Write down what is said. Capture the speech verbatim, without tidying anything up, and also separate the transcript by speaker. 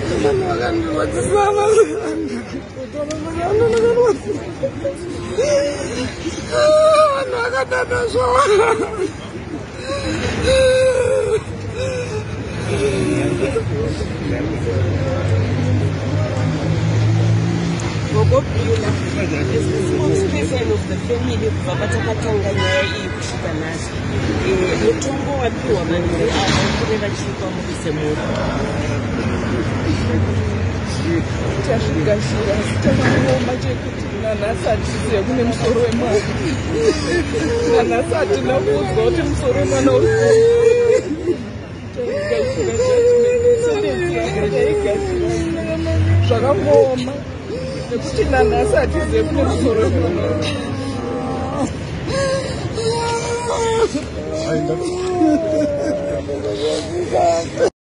Speaker 1: Gogobhila is the spokesperson of the family vabatakatonga nyaya iyi kusvika nhasi. Mutombo wapiwa vanhu veava kune vachipa mukuse mura.
Speaker 2: Tashigashira sitakamuomba chekuti nanhasi hatizive kune musoro wemwana. Nanhasi hatina kuudzwa kuti musoro wemwana uri zvakamuoma nekuti nanhasi hatizive kune musoro wemwana.